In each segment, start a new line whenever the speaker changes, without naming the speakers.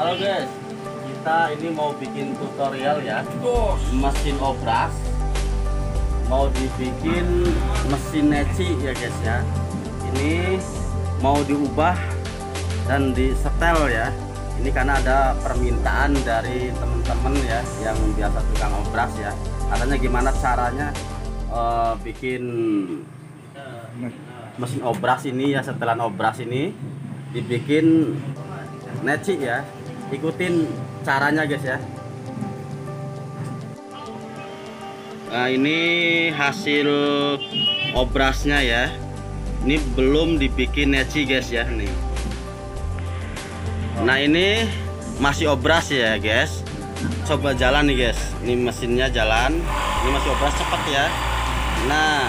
Halo guys, kita ini mau bikin tutorial ya, mesin obras. Mau dibikin mesin neci ya guys ya. Ini mau diubah dan disetel ya. Ini karena ada permintaan dari teman-teman ya yang biasa tukang obras ya. Katanya gimana caranya bikin mesin obras ini ya, setelan obras ini dibikin neci ya. Ikutin caranya guys ya. Nah, ini hasil obrasnya ya. Ini belum dibikin neci guys ya nih. Nah, ini masih obras ya guys. Coba jalan nih guys. Ini mesinnya jalan. Ini masih obras cepat ya. Nah,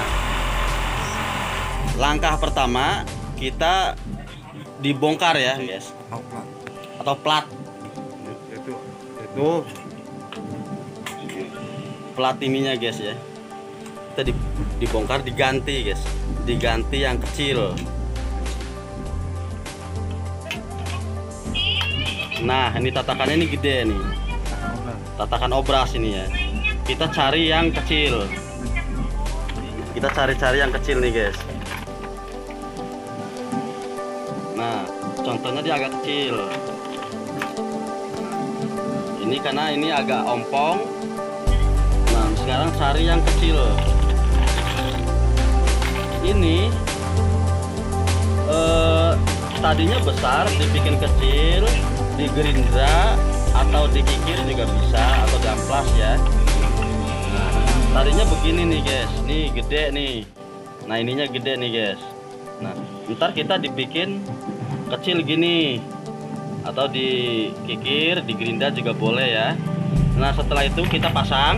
langkah pertama kita dibongkar ya guys. Atau plat. Itu plat ininya guys ya. Kita dibongkar, diganti guys. Diganti yang kecil. Nah, ini tatakannya ini gede nih. Tatakan obras ini ya. Kita cari yang kecil. Kita cari-cari yang kecil nih guys. Nah, contohnya dia agak kecil. Ini karena ini agak ompong. Nah, sekarang cari yang kecil. Ini tadinya besar, dibikin kecil, digerindra atau dikikir juga bisa, atau diamplas ya. Nah, tadinya begini nih guys. Nih gede nih. Nah, ininya gede nih guys. Nah, ntar kita dibikin kecil gini, atau dikikir, digerinda juga boleh ya. Nah, setelah itu kita pasang.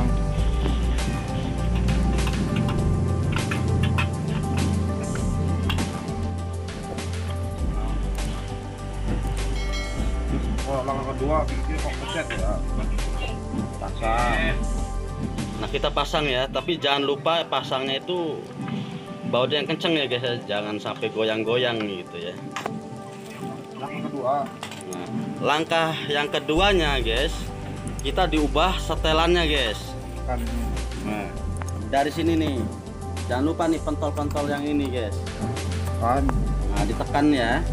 Langkah kedua kita pencet ya. Pasang.
Nah, kita pasang ya, tapi jangan lupa pasangnya itu bautnya yang kenceng ya guys, jangan sampai goyang-goyang gitu ya.
Langkah kedua.
Nah, langkah yang keduanya guys, kita diubah setelannya guys. Nah, dari sini nih, jangan lupa nih pentol-pentol yang ini guys. Nah, ditekan ya,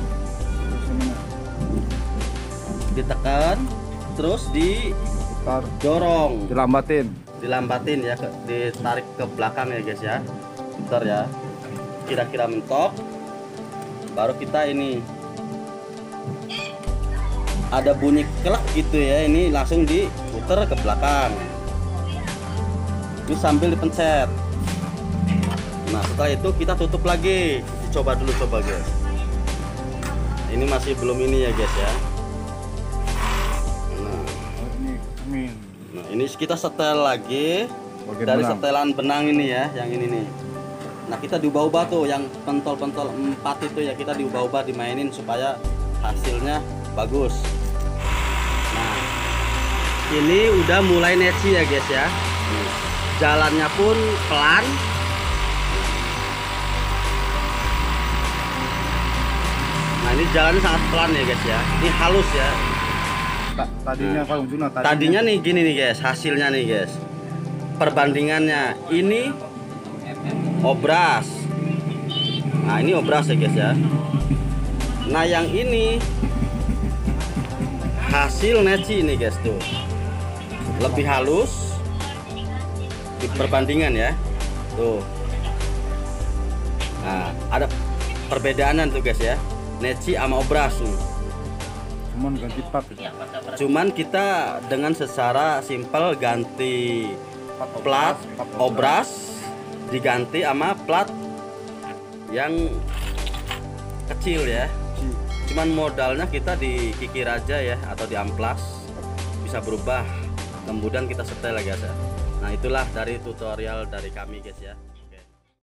ditekan, terus didorong, dilambatin ya, ditarik ke belakang ya guys ya. Bentar ya, kira-kira mentok, baru kita ini ada bunyi kelak gitu ya, ini langsung diputer ke belakang. Ini sambil dipencet. Nah, setelah itu kita tutup lagi, dicoba dulu, coba guys. Ini masih belum ini ya guys ya. Nah, ini kita setel lagi dari setelan benang ini ya, yang ini nih. Nah, kita diubah-ubah tuh yang pentol-pentol 4 itu ya, kita diubah-ubah, dimainin supaya hasilnya bagus. Nah, ini udah mulai neci ya guys ya. Jalannya pun pelan. Nah, ini jalannya sangat pelan ya guys ya. Ini halus ya. Tadinya nih gini nih guys, hasilnya nih guys. Perbandingannya ini obras. Nah, ini obras ya guys ya. Nah, yang ini hasil neci nih guys tuh. Lebih halus di perbandingan ya. Tuh. Nah, ada perbedaan tuh guys ya. Neci sama obras nih.
Cuman ganti plat.
Cuman kita dengan secara simpel ganti plat obras, diganti sama plat yang kecil ya. Cuman modalnya kita dikikir aja ya, atau diamplas, bisa berubah. Kemudian kita setel ya guys ya. Nah, itulah dari tutorial dari kami guys ya.